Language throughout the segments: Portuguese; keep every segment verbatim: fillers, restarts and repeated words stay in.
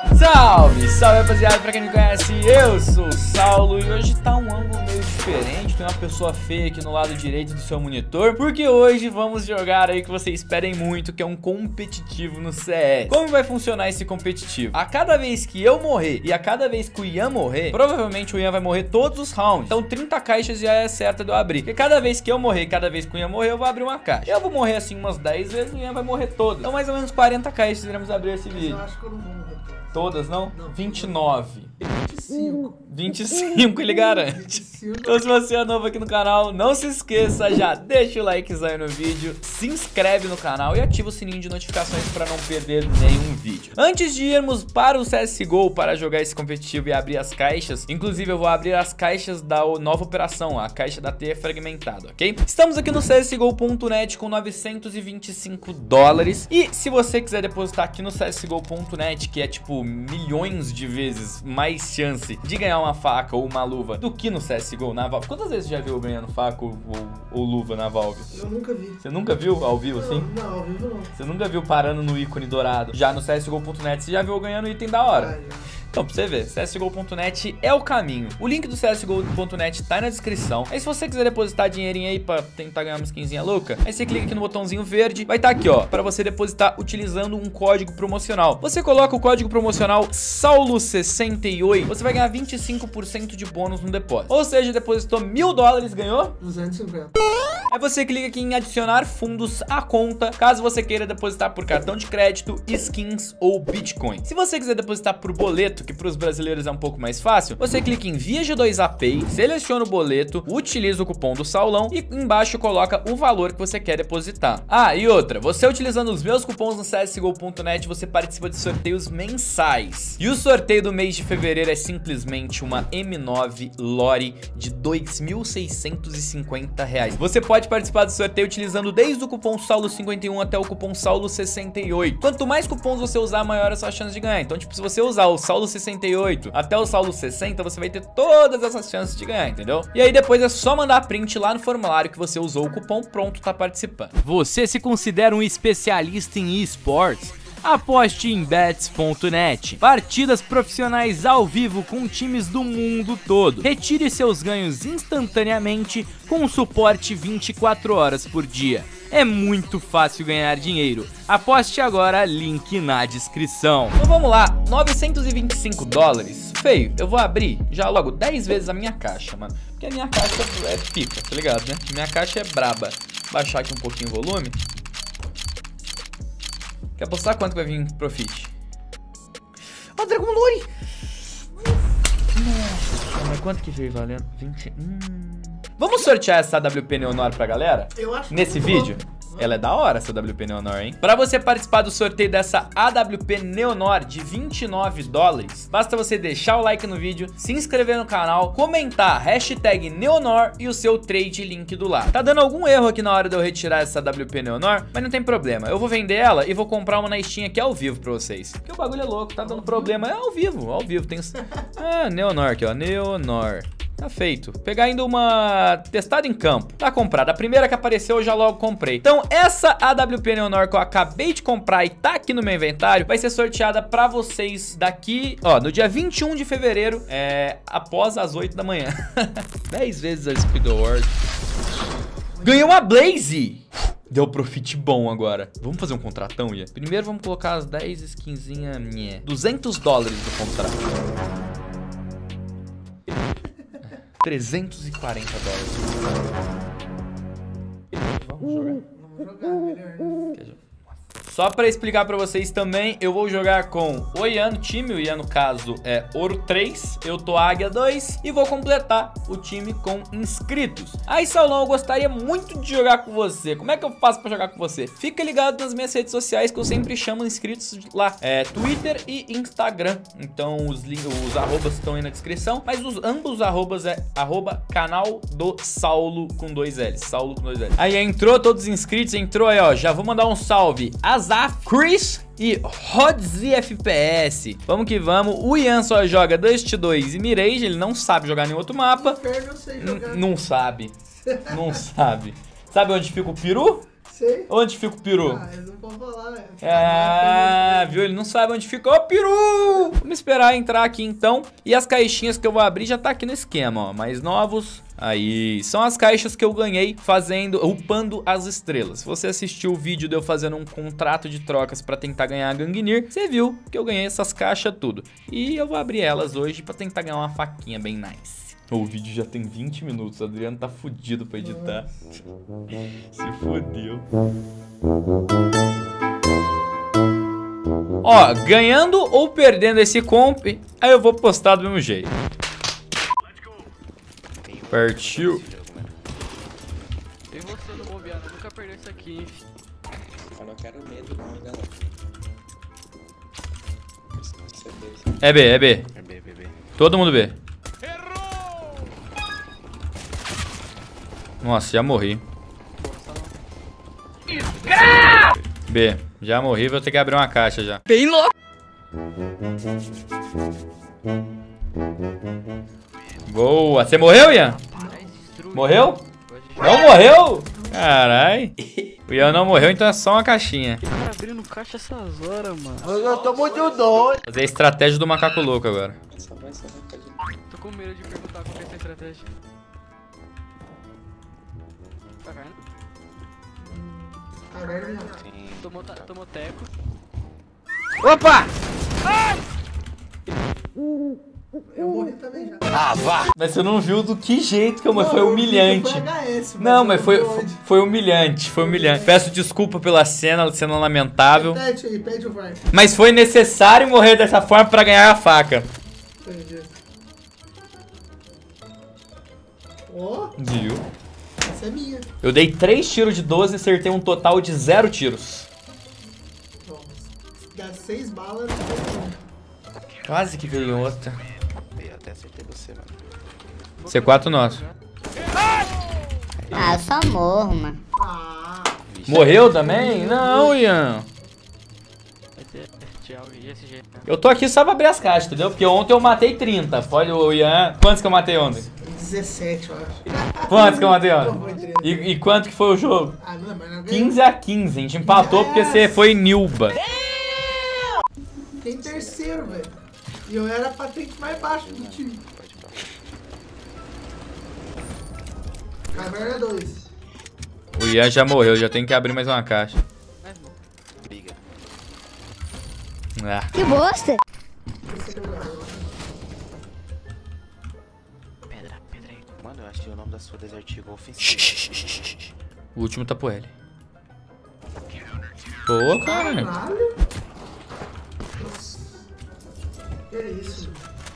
Salve, salve rapaziada, pra quem não me conhece, eu sou o Saulo e hoje tá um ângulo meio diferente, tem uma pessoa feia aqui no lado direito do seu monitor, porque hoje vamos jogar aí que vocês esperem muito, que é um competitivo no C S. Como vai funcionar esse competitivo? A cada vez que eu morrer e a cada vez que o Ian morrer, provavelmente o Ian vai morrer todos os rounds, então trinta caixas já é certa de eu abrir, porque cada vez que eu morrer, cada vez que o Ian morrer, eu vou abrir uma caixa. Eu vou morrer assim umas dez vezes, o Ian vai morrer todas, então mais ou menos quarenta caixas iremos abrir esse vídeo. Eu acho que eu não vou morrer todas. Todas, não? Não. vinte e nove. vinte e cinco. vinte e cinco, ele garante. vinte e cinco. Então se você é novo aqui no canal, não se esqueça, já deixa o likezão aí no vídeo, se inscreve no canal e ativa o sininho de notificações para não perder nenhum vídeo. Antes de irmos para o C S G O para jogar esse competitivo e abrir as caixas, inclusive eu vou abrir as caixas da nova operação, a caixa da teia fragmentada, ok? Estamos aqui no C S G O ponto net com novecentos e vinte e cinco dólares e se você quiser depositar aqui no C S G O ponto net, que é tipo milhões de vezes mais chance de ganhar uma faca ou uma luva do que no C S G O na Valve. Quantas vezes você já viu eu ganhando faca ou, ou, ou luva na Valve? Eu nunca vi. Você nunca viu ao vivo Não, assim? não, ao vivo não. Você nunca viu parando no ícone dourado? Já no C S G O ponto net você já viu eu ganhando item da hora. Ah, já. Então, pra você ver, C S G O ponto net é o caminho. O link do C S G O ponto net tá na descrição. Aí se você quiser depositar dinheirinho aí pra tentar ganhar uma skinzinha louca, aí você clica aqui no botãozinho verde, vai estar tá aqui, ó, pra você depositar utilizando um código promocional. Você coloca o código promocional Saulo sessenta e oito, você vai ganhar vinte e cinco por cento de bônus no depósito. Ou seja, depositou mil dólares, ganhou? duzentos e cinquenta. Aí você clica aqui em adicionar fundos à conta, caso você queira depositar por cartão de crédito, skins ou Bitcoin. Se você quiser depositar por boleto, que para os brasileiros é um pouco mais fácil, você clica em via G dois A Pay, seleciona o boleto, utiliza o cupom do Saulão e embaixo coloca o valor que você quer depositar. Ah, e outra, você utilizando os meus cupons no C S G O ponto net, você participa de sorteios mensais. E o sorteio do mês de fevereiro é simplesmente uma M nove Lore de dois mil seiscentos e cinquenta reais. Você pode participar do sorteio utilizando desde o cupom Saulo cinquenta e um até o cupom Saulo sessenta e oito. Quanto mais cupons você usar, maior a sua chance de ganhar. Então, tipo, se você usar o Saulo sessenta e oito até o Saulo sessenta, você vai ter todas essas chances de ganhar, entendeu? E aí depois é só mandar print lá no formulário que você usou o cupom, pronto, tá participando. Você se considera um especialista em esportes? Aposte em bets ponto net. Partidas profissionais ao vivo com times do mundo todo. Retire seus ganhos instantaneamente com suporte vinte e quatro horas por dia. É muito fácil ganhar dinheiro. Aposte agora, link na descrição. Então vamos lá, novecentos e vinte e cinco dólares. Feio, eu vou abrir já logo dez vezes a minha caixa, mano. Porque a minha caixa é pica, tá ligado, né? Minha caixa é braba. Baixar aqui um pouquinho o volume. Quer apostar quanto vai vir profit? Ó, oh, Dragon Lore! Nossa, mas quanto que veio valendo? vinte... Hum... Vamos sortear essa A W P Neonor pra galera? Eu acho que nesse vídeo? Vou. Ela é da hora, essa A W P Neonor, hein? Pra você participar do sorteio dessa A W P Neonor de vinte e nove dólares, basta você deixar o like no vídeo, se inscrever no canal, comentar hashtag Neonor e o seu trade link do lado. Tá dando algum erro aqui na hora de eu retirar essa A W P Neonor, mas não tem problema. Eu vou vender ela e vou comprar uma na Steam aqui ao vivo pra vocês. Porque o bagulho é louco, tá dando problema. É ao vivo, ao vivo. Tem... Ah, Neonor aqui, ó. Neonor. Tá feito. Pegar ainda uma testada em campo. Tá comprada. A primeira que apareceu eu já logo comprei. Então essa A W P Neonor que eu acabei de comprar e tá aqui no meu inventário vai ser sorteada pra vocês daqui, ó, no dia vinte e um de fevereiro, é, após as oito da manhã. dez vezes a Speed Award. Ganhei uma Blaze. Deu profit bom agora. Vamos fazer um contratão, Ia? Primeiro vamos colocar as dez skinzinhas minha. duzentos dólares do contrato. trezentos e quarenta dólares. Vamos jogar. Vamos jogar, melhor. Só pra explicar pra vocês também, eu vou jogar com o Ian no time, o Ian no caso é Ouro três, eu tô Águia dois e vou completar o time com inscritos. Aí, Saulão, eu gostaria muito de jogar com você. Como é que eu faço pra jogar com você? Fica ligado nas minhas redes sociais que eu sempre chamo inscritos lá, é Twitter e Instagram. Então os, os arrobas estão aí na descrição, mas os, ambos os arrobas é arroba canal do Saulo com dois L's, Saulo com dois L's. Aí entrou todos os inscritos, entrou aí, ó, já vou mandar um salve. Azaf, Chris e Rodzi F P S. Vamos que vamos. O Ian só joga Dust dois e Mirage. Ele não sabe jogar nenhum outro mapa. Inferno eu sei jogar. Não sabe. Não sabe. Sabe onde fica o peru? Sei. Onde fica o peru? Ah, eles não podem falar, né? Ah, viu? Ele não sabe onde ficou o peru. Vamos esperar entrar aqui então. E as caixinhas que eu vou abrir já tá aqui no esquema, ó. Mais novos. Aí, são as caixas que eu ganhei fazendo, upando as estrelas. Se você assistiu o vídeo de eu fazendo um contrato de trocas pra tentar ganhar a Gangnir, você viu que eu ganhei essas caixas tudo. E eu vou abrir elas hoje pra tentar ganhar uma faquinha bem nice. O vídeo já tem vinte minutos, o Adriano tá fudido pra editar. Se fodeu. Ó, ganhando ou perdendo esse comp, aí eu vou postar do mesmo jeito. Partiu. Tem você no bobear, eu nunca perdi isso aqui, hein? Eu não quero medo, não, galera. É B, é B. É B, B, B. Todo mundo B. Nossa, já morri. B, já morri, vou ter que abrir uma caixa já. Bem louco! Boa, você morreu, Ian? Morreu? Não morreu? Carai. O Ian não morreu, então é só uma caixinha. Que cara abrindo caixa essas horas, mano? Eu tô muito doido. Fazer a estratégia do macaco louco agora. Só vai, só vai, pode ir. Tô com medo de perguntar qual que é essa estratégia. Tá vendo? Agora não. Sim. Tomou, ta- tomou teco. Opa! Eu morri também já. Mas você não viu do que jeito que eu morri. Foi Não, eu vi que humilhante. foi H S, Não, eu mas não foi, vi foi, onde. foi humilhante, foi humilhante. Peço desculpa pela cena, cena lamentável. Pede aí, pede o V A R. Mas foi necessário morrer dessa forma pra ganhar a faca. Entendi. Ó, Viu? essa é minha. Eu dei três tiros de doze e acertei um total de zero tiros. Ó, dá seis balas, não tem como. Quase que veio outra. Eu até acertei você, mano. C quatro nosso. Ah, eu só morro, mano. Ah, Morreu também? Não, Ian. Vai ter tchau e esse jeito. Né? Eu tô aqui só pra abrir as caixas, entendeu? Porque ontem eu matei trinta. Pode o Ian. Quantos que eu matei ontem? dezessete, eu acho. Quantos que eu matei Não, ontem? foi trinta. E, e quanto que foi o jogo? Ah, não, mas não ganhou. quinze a quinze. A gente empatou porque você foi Nilba. Fiquei em terceiro, velho. E eu era a patente mais baixa do time. Pode ir pra lá. Caverna dois. O Ian já morreu, já tem que abrir mais uma caixa. Mas bom. Briga. Ah. Que bosta! Esse aqui é o Gabriel. Pedra, pedra aí. Mano, eu achei o nome da sua Desert Eagle ofensivo. O último tá pro L. Boa, cara. Caralho. Nossa. Que isso?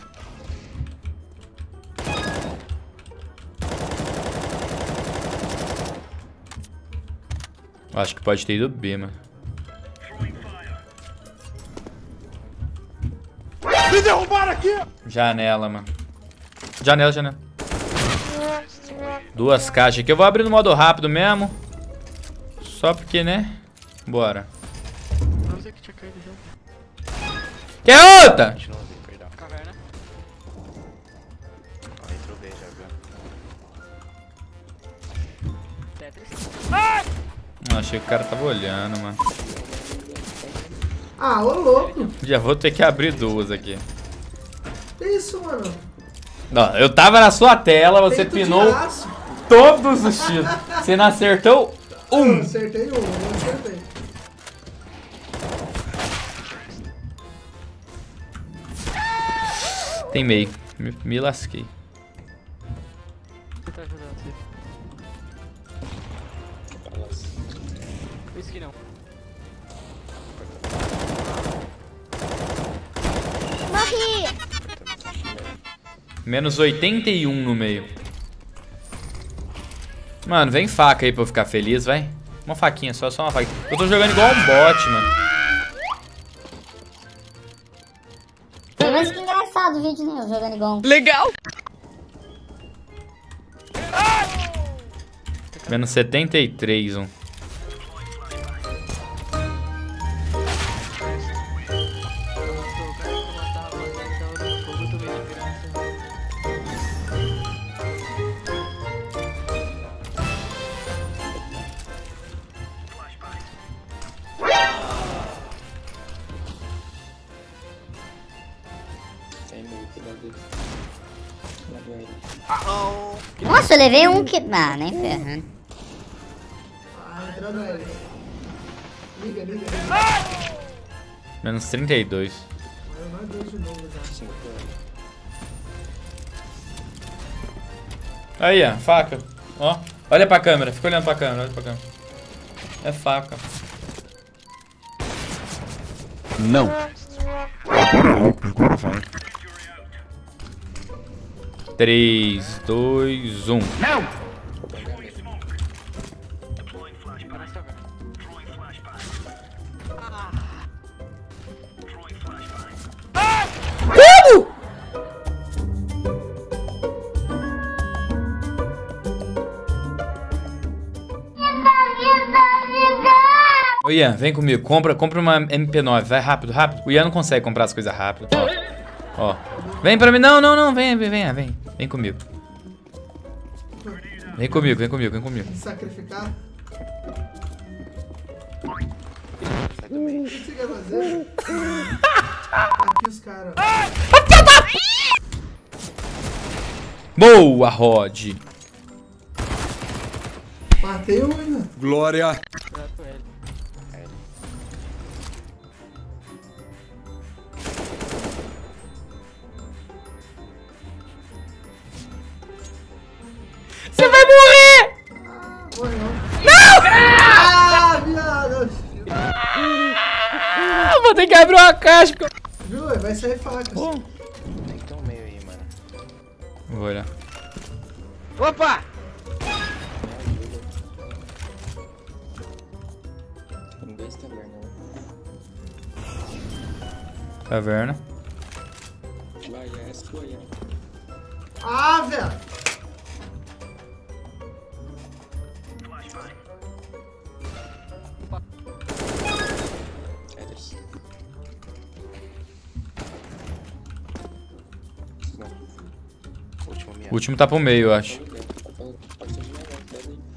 Acho que pode ter ido B, mano. Me derrubaram aqui! Janela, mano. Janela, janela. Duas caixas aqui. Eu vou abrir no modo rápido mesmo. Só porque, né? Bora. Não sei que tinha caído já. Quer outra? Continua ali, perdão. Caverna. Ó, entrou B já, viu? Tetris. Não, achei que o cara tava olhando, mano. Ah, ô louco. Já vou ter que abrir duas aqui. Que isso, mano? Não, eu tava na sua tela, você Peito de pinou aço. todos os tiros. Você não acertou Eu um. acertei um, eu acertei. Tem meio. Me, me lasquei. Vou tentar ajudar você. Pra lá. Isso que não. Morri! Menos oitenta e um no meio. Mano, vem faca aí pra eu ficar feliz, vai. Uma faquinha só, só uma faquinha. Eu tô jogando igual um bot, mano. Pelo menos que engraçado o vídeo, né? Eu jogando igual um. Legal! Menos setenta e três, um. Nossa, eu levei um que... Ah, nem ferrando. Ah, entrou no L. Liga, liga, liga. Menos trinta e dois. Eu não deixo de novo já. Aí, ó, faca. Ó, olha pra câmera, fica olhando pra câmera, olha pra câmera. É faca. Não. Agora, agora vai. três, dois, um. Parece Como? Ô Ian, vem comigo, compra, compra uma M P nove, vai rápido, rápido. O Ian não consegue comprar as coisas rápido. Ó, ó. Vem pra mim, não, não, não, vem, vem, vem, vem, vem comigo. Vem comigo, vem comigo, vem comigo. Sacrificar? O que você quer fazer? Aqui os caras. Boa, Rod. Matei um ainda. Glória. Você vai morrer! Ah, foi não. Não! Ah, viado! Ah, vou ter que abrir uma caixa. Viu? Vai sair faca. Oh. Tem que ter um meio aí, mano. Vou olhar. Opa! Tem dois tavernas. Caverna. Vai, é sua aí. Ah, velho! Último minha. O último tá pro meio, eu acho. Pode ser de melhor, pega aí.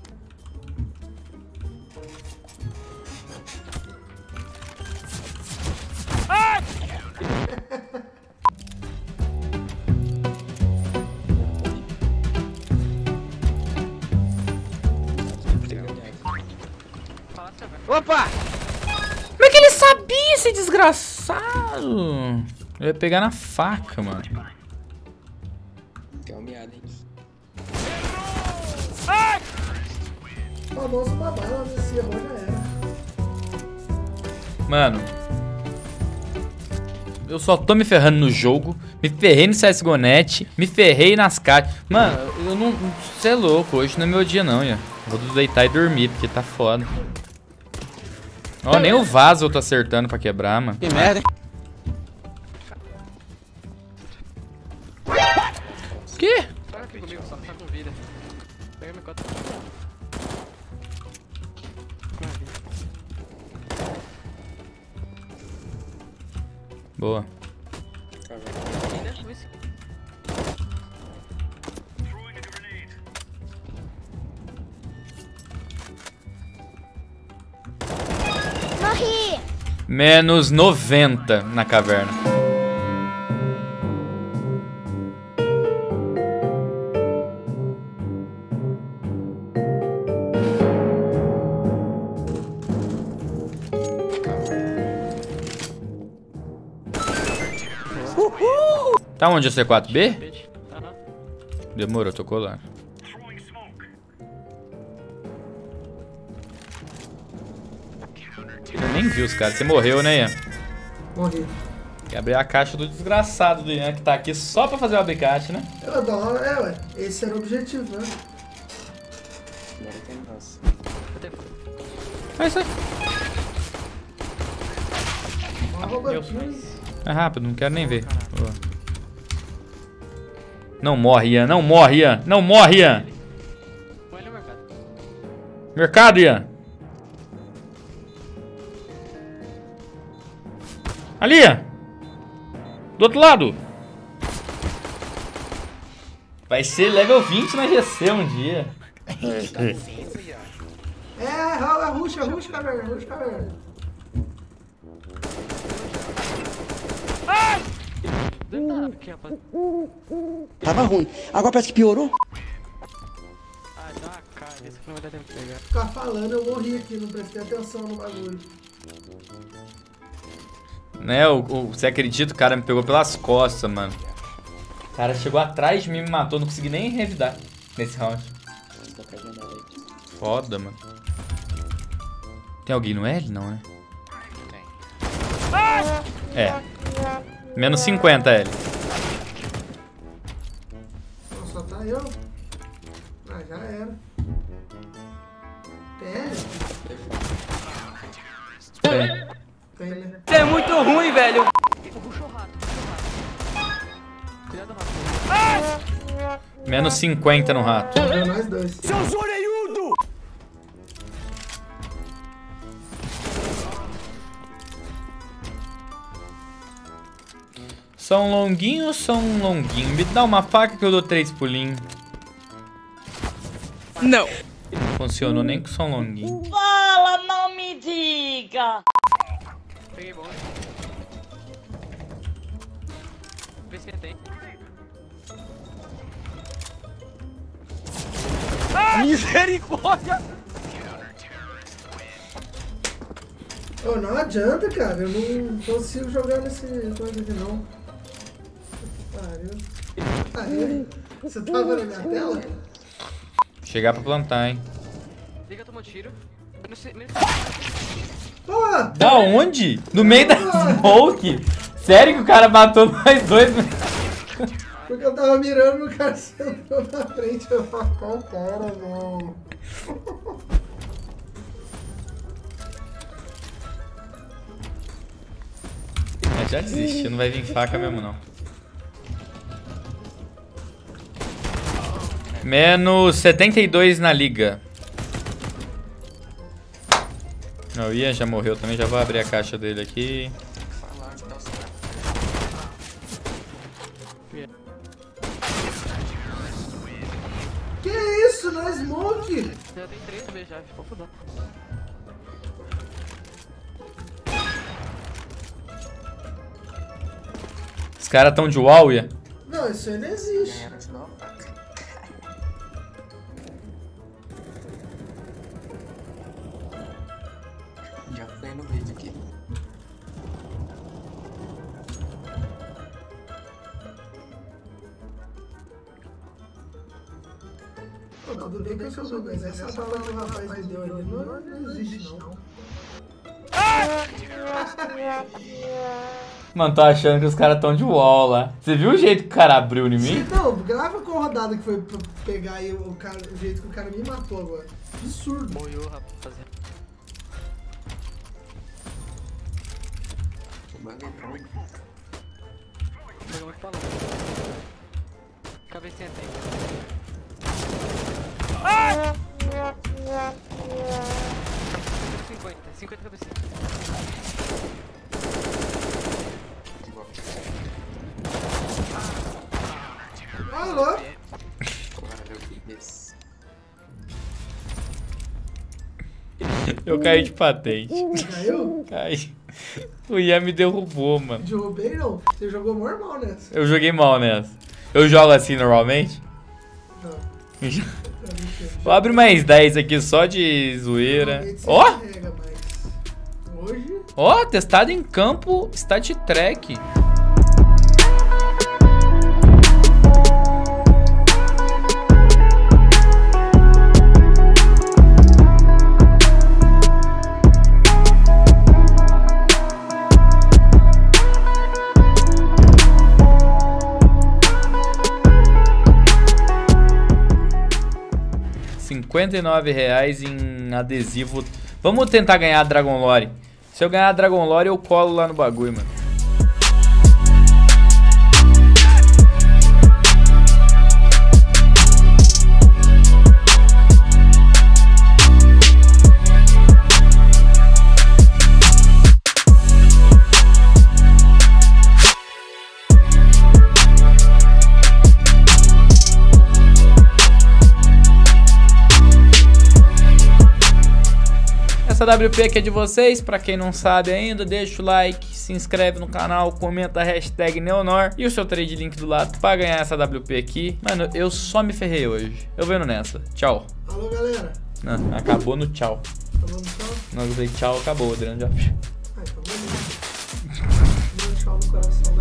Opa! Como é que ele sabia, esse desgraçado? Eu ia pegar na faca, mano. Tem uma meada, hein? Famoso babado, esse erro já era. Mano, eu só tô me ferrando no jogo. Me ferrei no C S G O Net. Me ferrei nas caixas. Mano, eu não... Você é louco, hoje não é meu dia não, Ian. Vou deitar e dormir, porque tá foda. Ó, nem o vaso eu tô acertando pra quebrar, mano. Que merda, hein? O quê? Sai aqui comigo, só tá com vida. Pega meu cota. Boa. Morri! Menos noventa na caverna. Tá onde o C quatro B? Aham. Demorou, tocou lá. Eu nem vi os caras. Você morreu, né, Ian? Morri. Quer abrir a caixa do desgraçado do Ian, que tá aqui só pra fazer o abicate, né? Eu dou uma... É, ué. Esse era o objetivo, né? Agora tem nossa. É isso aí. Uma robotinha. É rápido, não quero nem ver. Boa. Não morre, Ian. Não morre, Ian. Não morre, Ian. Põe ele no mercado. Mercado, Ian. Ali, Ian. Do outro lado. Vai ser level vinte na G C um dia. É, é ruxa, é ruxa, caverna, ruxa, caverna. Dentro da Aqui, rapaz. Tava ruim. Agora parece que piorou. Ah, dá uma cara. Esse aqui não vai dar tempo de pegar. Ficar falando, eu morri aqui, não prestei atenção no bagulho. Né, o, o, você acredita? O cara me pegou pelas costas, mano. O cara chegou atrás de mim e me matou. Não consegui nem revidar nesse round. Foda, mano. Tem alguém no L? Não, né? Tem. É. Menos cinquenta, L. Não, só tá eu. Ah, já era. Tem L? Tem. Tem, né? Você é muito ruim, velho. Puxa o rato, puxa o rato. Cuidado, rato. Menos cinquenta no rato. É nós dois. Seus orelhudo! São longuinho ou são longuinho? Me dá uma faca que eu dou três pulinhos. Não. Não funcionou nem com som longuinho. Fala, não me diga! Peguei bom. Vê se tem. Misericórdia! Ô, não adianta, cara. Eu não consigo jogar nesse coisa aqui, não. Pariu. Aí, você tava na minha tela? Chegar pra plantar, hein? Liga, tomou tiro. Eu não sei. Pô! Da onde? No meio da smoke? Sério que o cara matou nós dois? Porque eu tava mirando no cara sentou na frente. Eu falei, qual cara, não. É, já desisti, não vai vir faca mesmo não. Menos setenta e dois na liga. O Ian já morreu também, já vou abrir a caixa dele aqui. Que isso, na smoke? Já tem três B já, ficou fodão. Os caras tão de wall, Ian? Não, isso aí não existe. Já foi no vídeo aqui. Pô, tudo bem que eu sou zoado, mas essa bala que o rapaz me deu ali não, não existe, não. Mano, tô achando que os caras tão de wall lá. Você viu o jeito que o cara abriu em mim? Não, grava com a rodada que foi pra pegar aí o, cara, o jeito que o cara me matou agora. Absurdo. Morreu, rapaziada. O bagulho é pronto. Pegou muito falando. Cabecinha tem. cinquenta, cinquenta cabecinha. Alô? Eu caí de patente. Caiu? Caí. O Ian me derrubou, mano. Derrubei não. Você jogou normal nessa. Eu joguei mal nessa. Eu jogo assim normalmente? Não. Vou abrir mais dez aqui só de zoeira. Ó! Oh? Hoje... Ó, testado em campo Stat Track. cinquenta e nove reais em adesivo. Vamos tentar ganhar a Dragon Lore. Se eu ganhar a Dragon Lore, eu colo lá no bagulho, mano. Essa Essa W P aqui é de vocês, pra quem não sabe ainda, deixa o like, se inscreve no canal, comenta a hashtag Neonor e o seu trade link do lado pra ganhar essa W P aqui. Mano, eu só me ferrei hoje. Eu vendo nessa. Tchau. Alô, galera. Não, acabou no tchau. Falou no tchau? Não, eu falei tchau, acabou, Adriano já. Ai, tá bom. Deu um tchau no coração.